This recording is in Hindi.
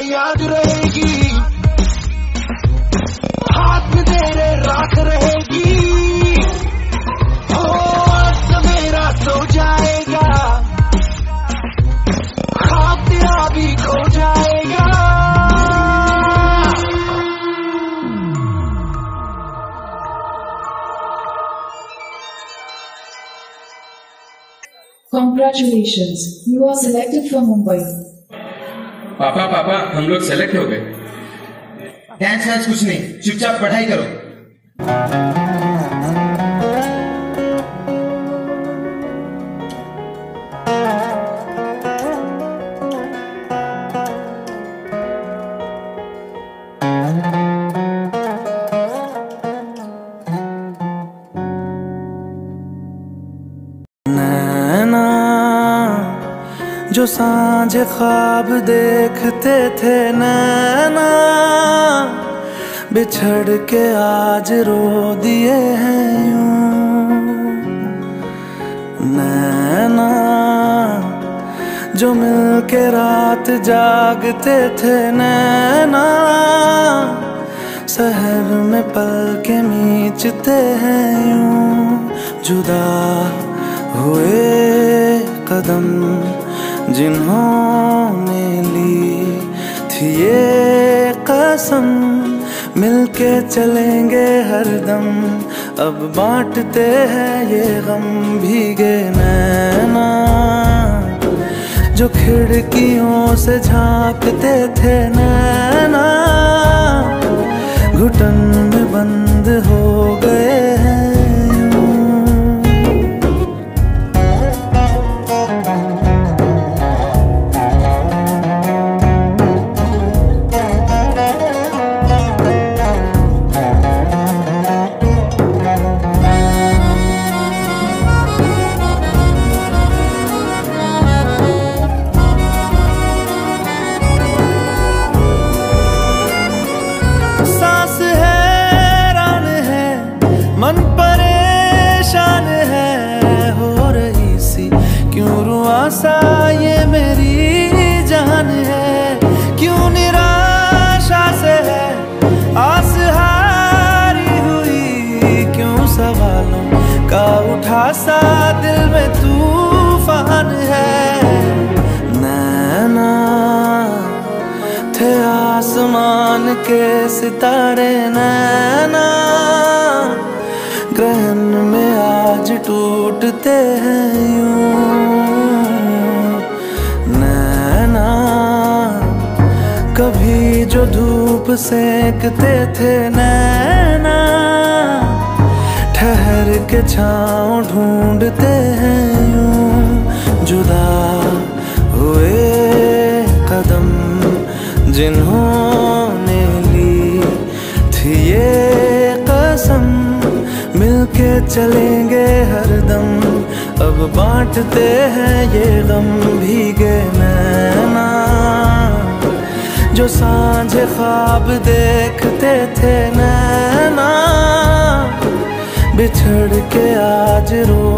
याद रहेगी, हाथ में तेरे राख रहेगी। ओ सवेरा सो जाएगा, ख्वाब तेरा भी खो जाएगा। Congratulations, you are selected for Mumbai. पापा पापा हम लोग सेलेक्ट हो गए। डांस वांस कुछ नहीं, चुपचाप पढ़ाई करो। जो सांझे ख्वाब देखते थे नैना, बिछड़ के आज रो दिए हैं यूं। नैना जो मिलके रात जागते थे नैना, शहर में पल के मीचते हैं यूं। जुदा हुए कदम जिन्होंने ली थी ये कसम, मिलके चलेंगे हरदम, अब बांटते हैं ये गम। भीगे नैना जो खिड़कियों से झांकते थे नैना, घुटन में बंद हो गए हैं। मन परेशान है हो रही सी, क्यों रुआसा ये मेरी जान है। क्यों निराशा से है आस हारी हुई, क्यों सवालों का उठा सा दिल में तूफान है। नैना थे आसमान के सितारे, नैना ग्रहण में आज टूटते हैं यूं। नैना कभी जो धूप सेकते थे नैना, ठहर के छाँव ढूंढते हैं यूं। जुदा हुए कदम जिन्होंने ली थी ये कसम, मिलके चलेंगे हरदम, अब बांटते हैं ये गम। भीगे नैना जो सांझे ख्वाब देखते थे नैना, बिछड़ के आज रो